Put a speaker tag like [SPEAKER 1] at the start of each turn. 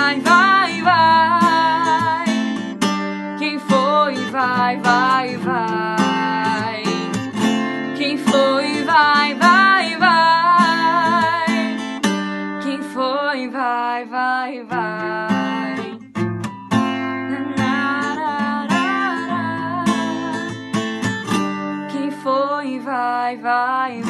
[SPEAKER 1] vai, vai, vai. Quem foi, vai, vai, vai. Quem foi, vai, vai, vai. Quem foi, vai, vai, vai. Quem foi, vai, vai, vai.